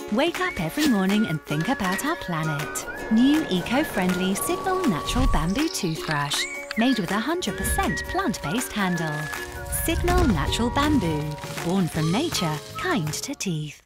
Wake up every morning and think about our planet. New eco-friendly Signal Natural Bamboo Toothbrush, made with 100% plant-based handle. Signal Natural Bamboo, born from nature, kind to teeth.